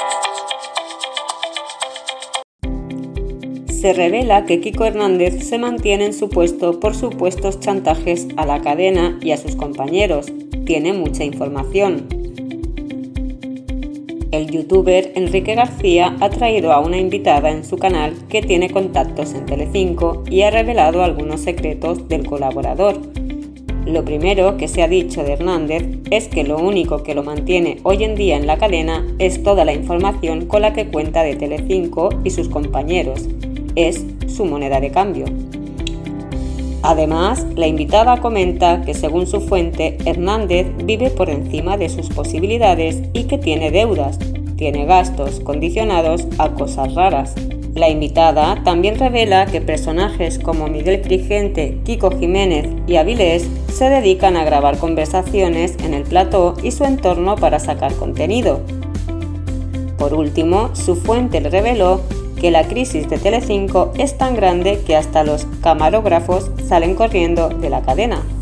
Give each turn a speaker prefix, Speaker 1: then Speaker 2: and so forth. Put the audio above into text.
Speaker 1: Se revela que Kiko Hernández se mantiene en su puesto por supuestos chantajes a la cadena y a sus compañeros. Tiene mucha información. El youtuber Enrique García ha traído a una invitada en su canal que tiene contactos en Telecinco y ha revelado algunos secretos del colaborador. Lo primero que se ha dicho de Hernández es que lo único que lo mantiene hoy en día en la cadena es toda la información con la que cuenta de Telecinco y sus compañeros. Es su moneda de cambio. Además, la invitada comenta que según su fuente, Hernández vive por encima de sus posibilidades y que tiene deudas, tiene gastos condicionados a cosas raras. La invitada también revela que personajes como Miguel Frigente, Kiko Jiménez y Avilés se dedican a grabar conversaciones en el plató y su entorno para sacar contenido. Por último, su fuente le reveló que la crisis de Telecinco es tan grande que hasta los camarógrafos salen corriendo de la cadena.